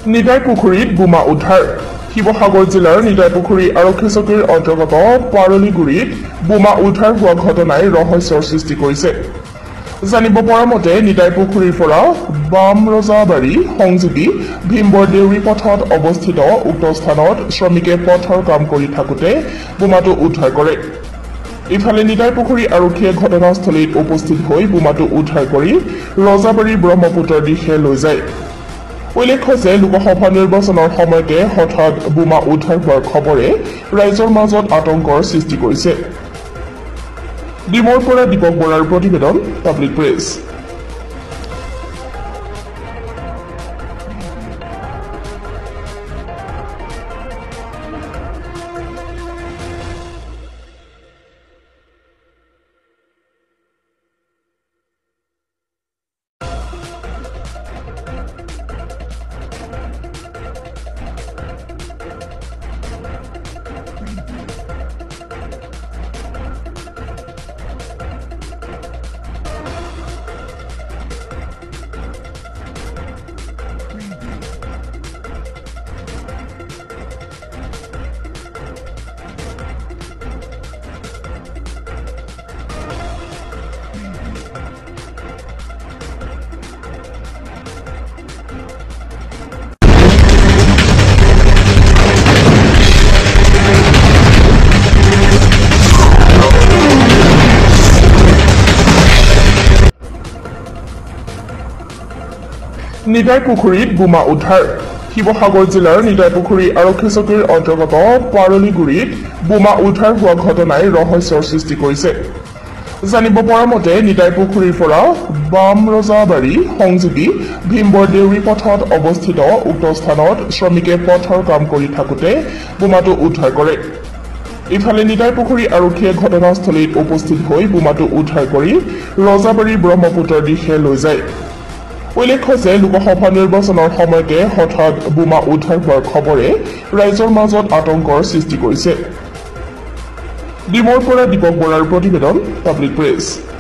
নিতাই পুখুৰীত বোমা উদ্ধাৰ শিৱসাগৰ জিলাৰ নিতাই পুখুৰী আৰক্ষী চকীৰ অন্তৰ্গত পাৰলিগুৰিত বোমা উদ্ধাৰ হোৱা ঘটনাই ৰহস্যৰ সৃষ্টি কৰিছে জানিব পৰা মতে নিতাই পুখুৰীৰ পৰা বামৰজাবাৰী সংযোগী ভীমবৰ দেউৰী পথত অৱস্থিত উক্ত স্থানত শ্ৰমিকে পথৰ কাম কৰি থাকোতে বোমাটো উদ্ধাৰ কৰে ইফালে নিতাই পুখুৰী আৰক্ষীয়ে ঘটনাস্থলীত উপস্থিত হৈ বোমাটো উদ্ধাৰ কৰি ৰজাবাৰী ব্ৰহ্মপুত্ৰৰ দিশে লৈ যায় উল্লেখ্য যে লোকসভা নিৰ্বাচনৰ সময়তে হঠাৎ বোমা উদ্ধাৰ হোৱাৰ খবৰে ৰাইজৰ মাজত আতংকৰ সৃষ্টি কৰিছে ডিমৰ পৰা দীপক বৰাৰ প্ৰতিবেদন পাব্লিক প্ৰেছ নিতাই পুখুৰীত বোমা উদ্ধাৰ শিৱসাগৰ জিলাৰ নিতাই পুখুৰী আৰক্ষী চকীৰ অন্তৰ্গত পাৰলিগুৰিত বোমা উদ্ধাৰ হোৱা ঘটনাই ৰহস্যৰ সৃষ্টি কৰিছে জানিব পৰা মতে নিতাই পুখুৰীৰ পৰা বামৰজাবাৰী সংযোগী ভীমবৰ দেউৰী পথত অৱস্থিত উক্ত স্থানত শ্ৰমিকে পথৰ কাম কৰি থাকোতে বোমাটো উদ্ধাৰ কৰে ইফালে নিতাই পুখুৰী আৰক্ষীয়ে ঘটনাস্থলীত উপস্থিত হৈ বোমাটো উদ্ধাৰ কৰি ৰজাবাৰী ব্ৰহ্মপুত্ৰৰ দিশে লৈ যায় উল্লেখ্য যে লোকসভা নিৰ্বাচনৰ সময়তে হঠাৎ বোমা উদ্ধাৰ হোৱাৰ খবৰে ৰাইজৰ মাজত আতংকৰ সৃষ্টি কৰিছে ডিমৰ পৰা দীপক বৰাৰ প্ৰতিবেদন পাব্লিক প্ৰেছ